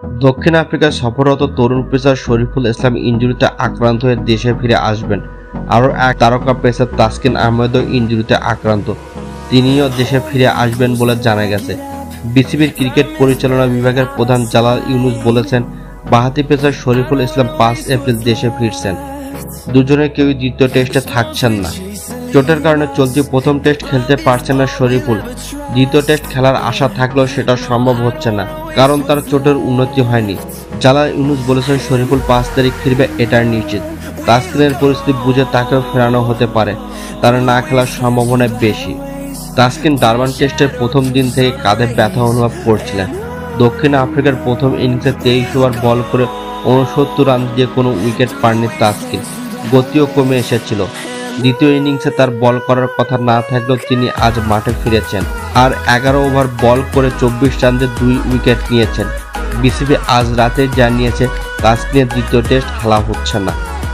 দক্ষিণ আফ্রিকা সফররত তরুণ পেসার শরীফুল ইসলাম ইনজুরিতে আক্রান্ত হয়ে দেশে ফিরে আসবেন। আরও এক তারকা পেসার তাসকিন আহমেদও ইনজুরিতে আক্রান্ত, তিনিও দেশে ফিরে আসবেন বলে জানা গেছে। বিসিবির ক্রিকেট পরিচালনা বিভাগের প্রধান জালাল ইউনুস বলেছেন, বাঁহাতি পেসার শরীফুল ইসলাম 5 এপ্রিল দেশে ফিরছেন। দুজনের কেউই দ্বিতীয় টেস্টে থাকছেন না। চোটের কারণে চলতি প্রথম টেস্ট খেলতে পারছেন না শরীফুল। দ্বিতীয় টেস্ট খেলার আশা থাকলেও সেটা সম্ভব হচ্ছে না, কারণ তার চোটের উন্নতি হয়নি। জালাল ইউনুস বলেছেন, শরীফুল 5 তারিখ ফিরবে এটা নিশ্চিত। তাসকিনের পরিস্থিতি বুঝে তাকেও ফেরানো হতে পারে, তার না খেলার সম্ভাবনা বেশি। তাসকিন ডারবান টেস্টের প্রথম দিন থেকে কাঁধে ব্যথা অনুভব করছিলেন। দক্ষিণ আফ্রিকার প্রথম ইনিংসে 23 ওভার বল করে 69 রান দিয়ে কোনো উইকেট পাননি তাসকিন, গতিও কমে এসেছিল। দ্বিতীয় ইনিংসে তার বল করার কথা না থাকলেও তিনি আজ মাঠে ফিরেছেন আর 11 ওভার বল করে 24 রান দিয়ে 2 উইকেট নিয়েছেন। বিসিবি আজ রাতে জানিয়েছে তাসকিনের দ্বিতীয় টেস্ট খেলা হচ্ছে না।